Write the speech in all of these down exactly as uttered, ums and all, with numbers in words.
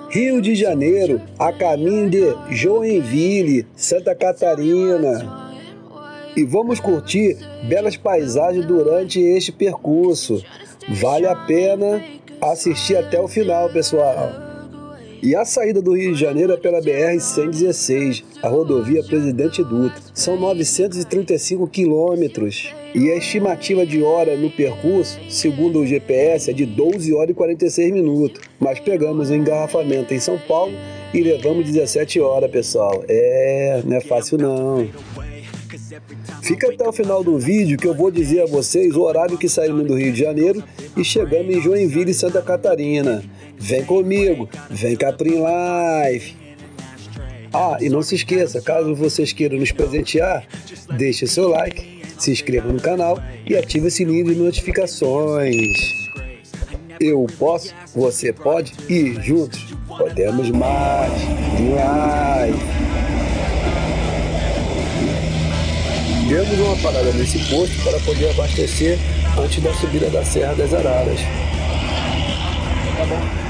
Rio de Janeiro, a caminho de Joinville, Santa Catarina. E vamos curtir belas paisagens durante este percurso. Vale a pena assistir até o final, pessoal. E a saída do Rio de Janeiro é pela B R cento e dezesseis, a rodovia Presidente Dutra. São novecentos e trinta e cinco quilômetros. E a estimativa de hora no percurso, segundo o G P S, é de doze horas e quarenta e seis minutos. Mas pegamos o engarrafamento em São Paulo e levamos dezessete horas, pessoal. É, não é fácil não. Fica até o final do vídeo que eu vou dizer a vocês o horário que saímos do Rio de Janeiro e chegamos em Joinville, Santa Catarina. Vem comigo, vem Caprim Live. Ah, e não se esqueça, caso vocês queiram nos presentear, deixe seu like, se inscreva no canal e ative o sininho de notificações. Eu posso, você pode e juntos podemos mais. Live. Demos uma parada nesse posto para poder abastecer antes da subida da Serra das Araras. Tá bom?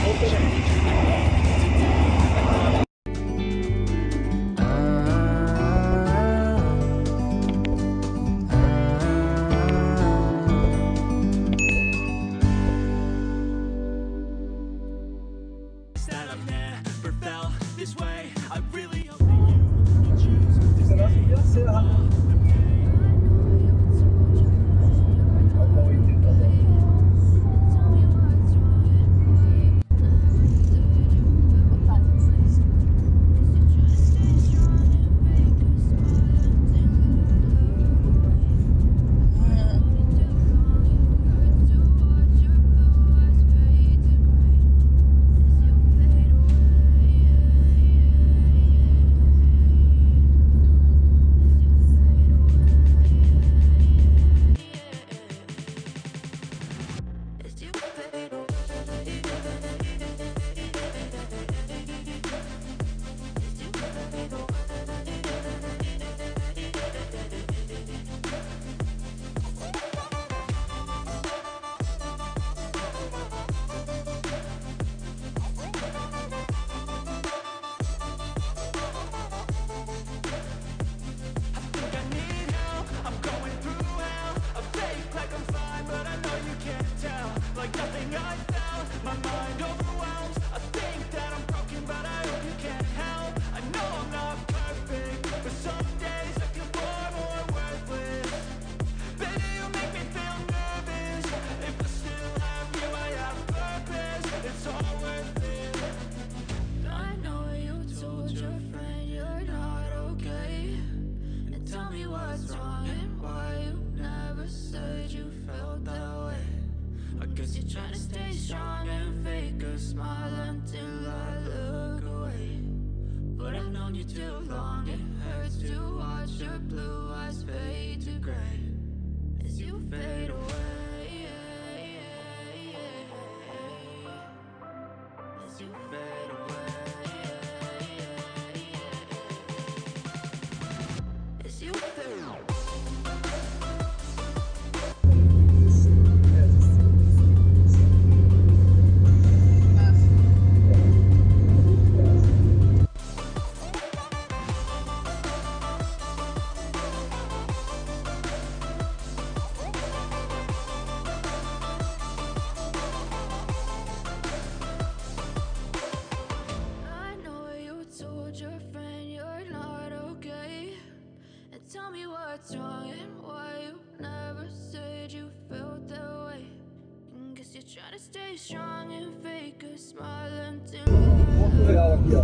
what's wrong and why you never said you felt that way. And guess you're trying to stay strong and fake a smile until Ponto real aqui, ó.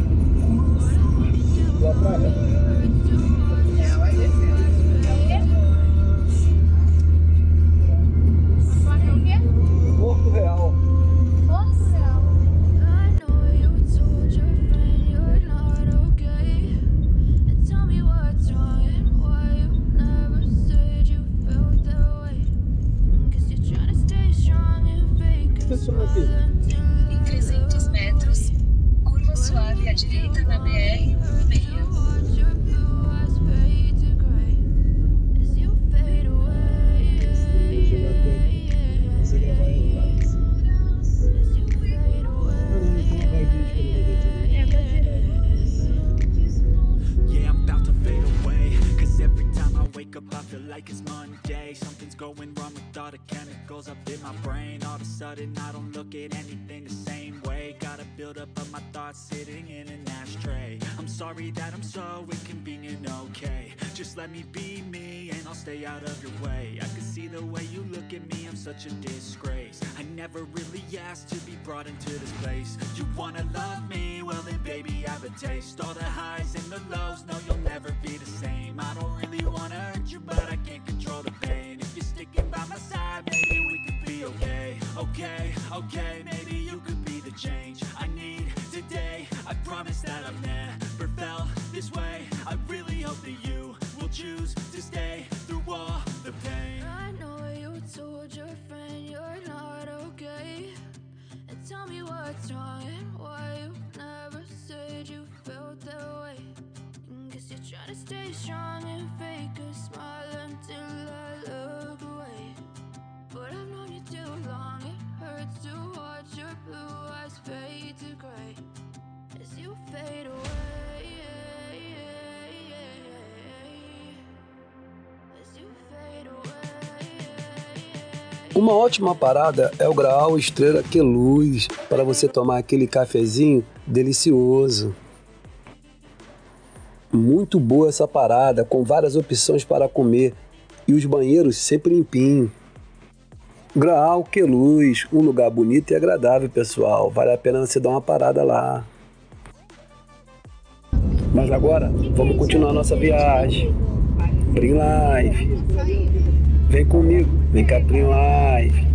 Boa praia. Já vai descendo. O quê? Porto Real. Porto Real. I know you told your friend you're not okay. And tell me what's wrong and why you never said you felt that way. Guess you're trying to stay strong and fake a smile until Em trezentos metros, curva suave à direita na B R cento e sessenta e seis. going wrong with all the chemicals up in my brain? All of a sudden I don't look at anything the same way. Gotta build up of my thoughts sitting in an ashtray. I'm sorry that I'm so inconvenient, okay? Just let me be me and I'll stay out of your way. I can see the way you look at me, I'm such a disgrace. I never really asked to be brought into this place. You wanna love me? Well then baby I have a taste. All the highs and the lows, no you'll never be the same. I don't really wanna hurt you but I can't control the pain. If you're sticking by my side, maybe we could be okay. Okay, okay, maybe you could be the change I need today. I promise that I've never felt this way. I really hope that you will choose to stay through all the pain. I know you told your friend you're not okay, and tell me what's wrong and why you never said you felt that way. Guess you're trying to stay strong and fake a smile until I look away. But I've known you too long, it hurts to watch your blue eyes fade to gray as you fade away. As you fade away. Uma ótima parada é o Graal Estrela Queluz, para você tomar aquele cafezinho delicioso. Muito boa essa parada, com várias opções para comer e os banheiros sempre limpinhos. Graal Queluz, um lugar bonito e agradável, pessoal. Vale a pena você dar uma parada lá. Mas agora, vamos continuar nossa viagem. Prim Life. Vem comigo, vem cá, Prim Life.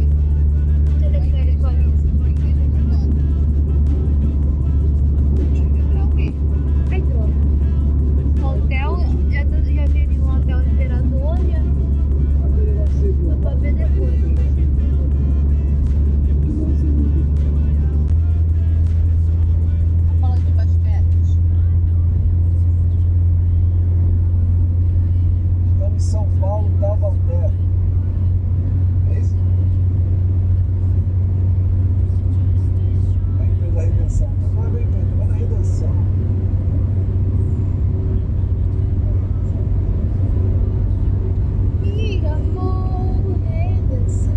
Hotel, já, já vi ali um hotel Imperador, já. Dá pra ver depois. Tá falando de basquete. Estamos em São Paulo, Taubaté. É isso? Vai empresa da Redenção. Não vai empresa, vai na Redenção. Amiga, amor, redenção.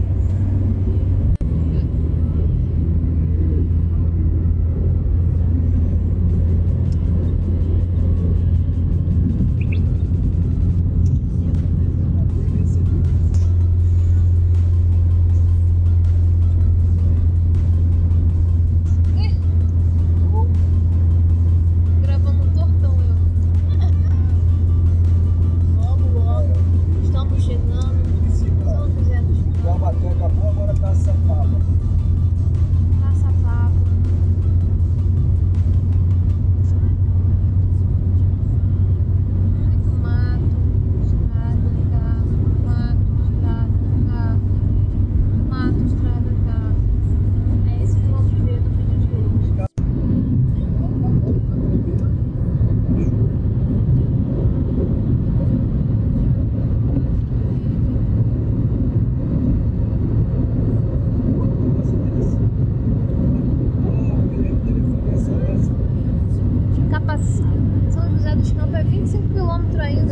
Gravando um tortão, eu. Logo, logo. Estamos chegando. São José dos Campos. Taubaté acabou, agora tá Sapava. Caçapava. Muito mato, estrada, carro, mato, estrada, carro, mato, estrada, carro. É isso que vamos ver no vídeo de hoje. Capacete. São José dos Campos é vinte e cinco quilômetros ainda.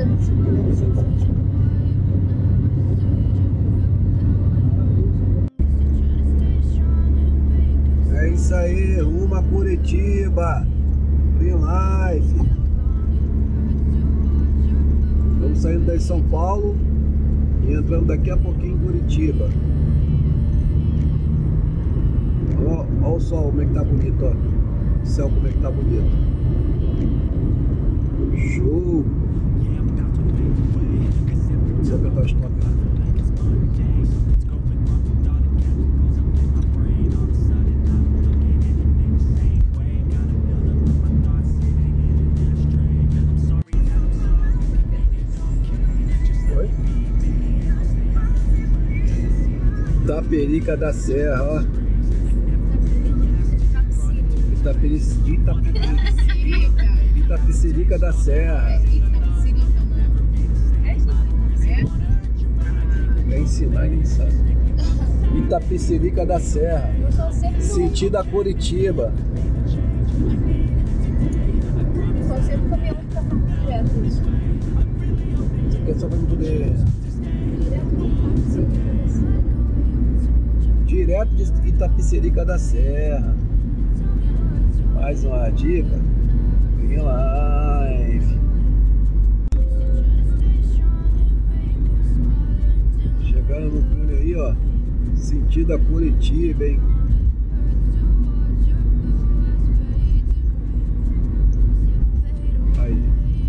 É isso aí, rumo a Curitiba. Prim Life. Estamos saindo daí de São Paulo e entrando daqui a pouquinho em Curitiba. Olha o sol como é que tá bonito, ó. O céu como é que tá bonito. Show! Deixa eu apertar o stop. Oi? Itaperica da Serra, ó. Itaperica, Itaperica, Itapecerica da Serra. Quer ensinar, ninguém sabe. Itapecerica da Serra. Sentido a Curitiba. Só sempre caminhão que tá direto. Isso aqui é só pra poder. Direto. Direto de Itapecerica da Serra. Mais uma dica. Green Life. Chegando no túnel aí, ó. Sentido a Curitiba, hein? Aí.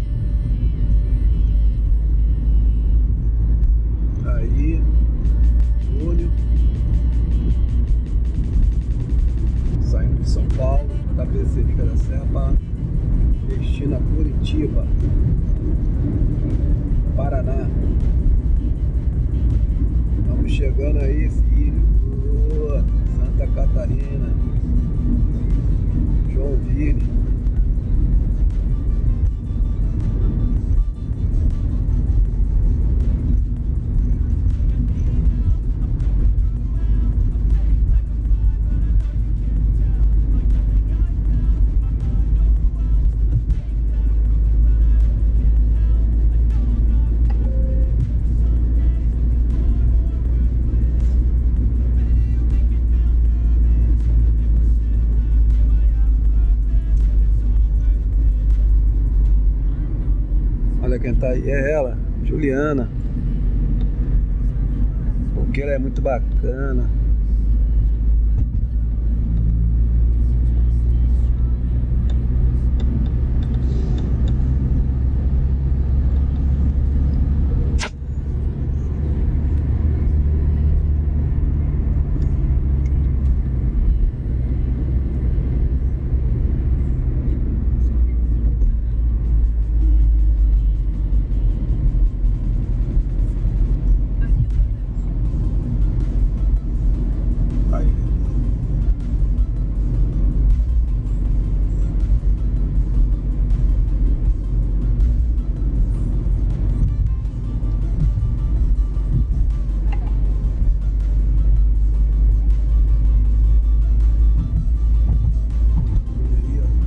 Aí. Túnel. Saindo de São Paulo, Itapecerica da Serra para destino a Curitiba, Paraná. Estamos chegando aí, filho. Oh, Santa Catarina, Joinville. Olha quem tá aí, é ela, Juliana. Porque ela é muito bacana. Aí. Aí, ó.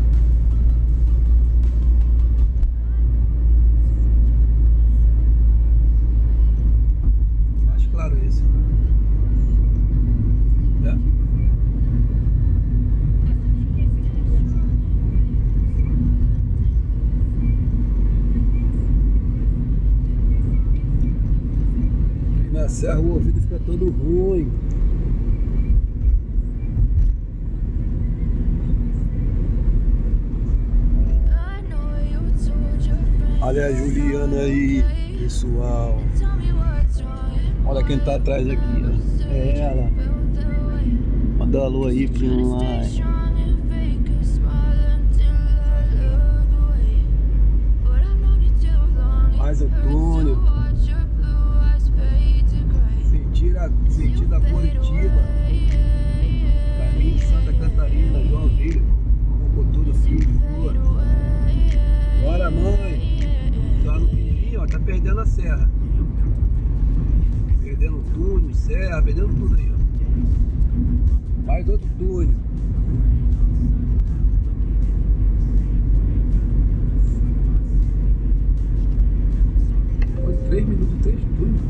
Mais claro esse. É. E na serra o ouvido fica todo ruim. I know you told your friend Olha a Juliana aí, pessoal. tell me what's wrong and Olha quem tá atrás aqui, ó. É ela. felt that way. Manda um alô aí, Green Stay Life. strong and fake a smile until I look away. But I've known you too long. Mais It hurts Antônio. to watch your blue eyes fade to gray. Sentir a, sentido a Curitiba. Caminho de Santa Catarina, Joinville. Como tudo filho. Boa. Bora, mãe. Só no pequenininho, ó, tá perdendo a serra. Perdendo o túnel, serra, perdendo tudo aí, ó. Mais outro túnel. Foi três minutos, três túneis.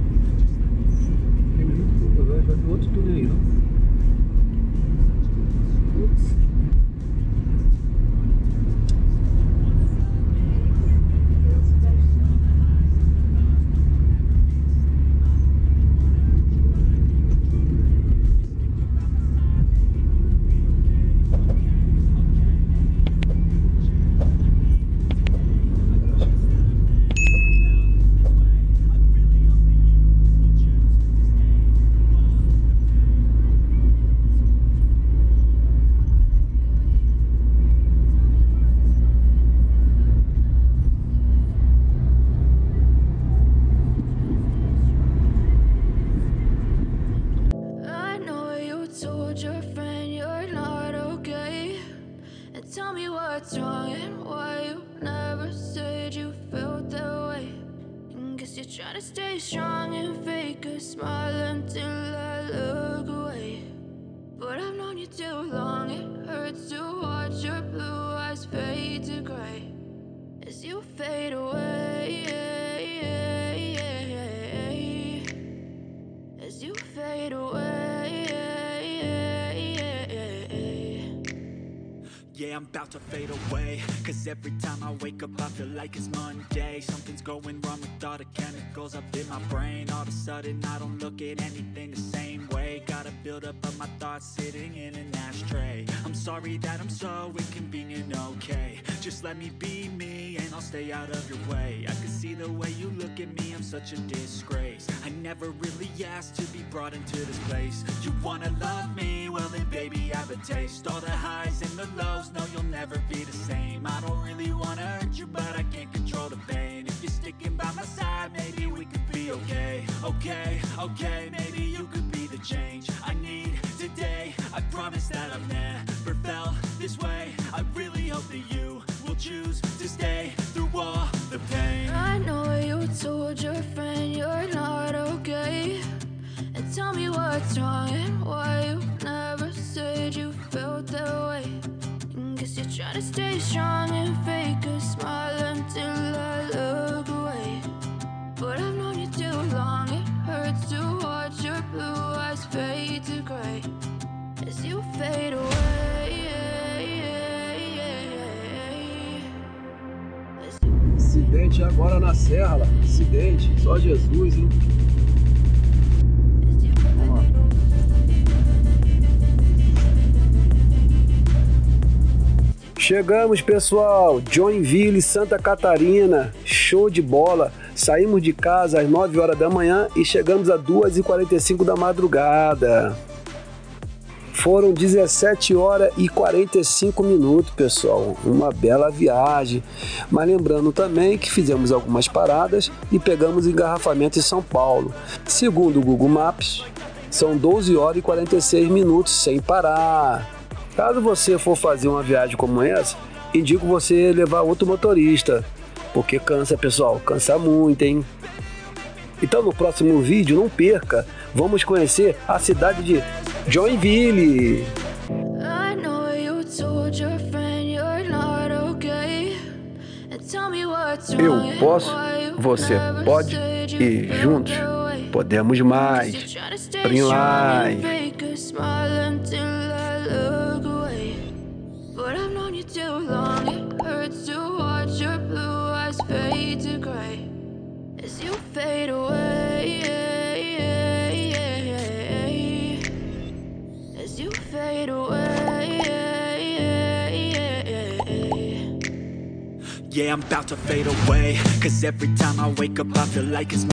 Três minutos, agora vai ter outro túnel aí, ó. Putz. I know you told your friend you're not okay. And tell me what's wrong and why you never said you felt that way. And guess you're trying to stay strong and fake a smile until I look away. But I've known you too long, it hurts to watch your blue eyes fade to gray as you fade away. Yeah, I'm about to fade away, cause every time I wake up I feel like it's Monday. Something's going wrong with all the chemicals up in my brain. All of a sudden I don't look at anything the same way. Gotta build up of my thoughts sitting in an ashtray. I'm sorry that I'm so inconvenient, okay. Just let me be me and I'll stay out of your way. I can see the way you look at me, I'm such a disgrace. I never really asked to be brought into this place. You wanna love me? Well then baby I have a taste. All the highs and the lows, no you'll never be the same. I don't really wanna hurt you but I can't control the pain. If you're sticking by my side maybe we could be okay. Okay, okay, maybe you could be the change I need today. I promise that I've never felt this way. I really hope that you will choose to stay through all the pain. I know you told your friend you're not okay, and tell me what's wrong and why you never said you felt that way. And guess you're trying to stay strong and fake a smile until I look away. But I've known you too long, it hurts to watch your blue eyes fade to gray as you fade away. As you Acidente agora na serra, lá. Acidente, só Jesus, hein? Chegamos, pessoal, Joinville, Santa Catarina, show de bola. Saímos de casa às nove horas da manhã e chegamos às duas e quarenta e cinco da madrugada. Foram dezessete horas e quarenta e cinco minutos, pessoal. Uma bela viagem. Mas lembrando também que fizemos algumas paradas e pegamos engarrafamento em São Paulo. Segundo o Google Maps, são doze horas e quarenta e seis minutos sem parar. Caso você for fazer uma viagem como essa, indico você levar outro motorista, porque cansa, pessoal, cansa muito, hein? Então no próximo vídeo, não perca, vamos conhecer a cidade de Joinville. I know you told your friend you're not okay, and tell me what's Eu wrong and posso, why you você never pode said you e felt juntos that way. podemos You're mais. trying to stay Bring strong and life. fake a smile until I look away. But I've known you too long, it hurts to watch your blue eyes fade to gray as you fade away. As you fade away. Yeah, I'm about to fade away, cause every time I wake up I feel like it's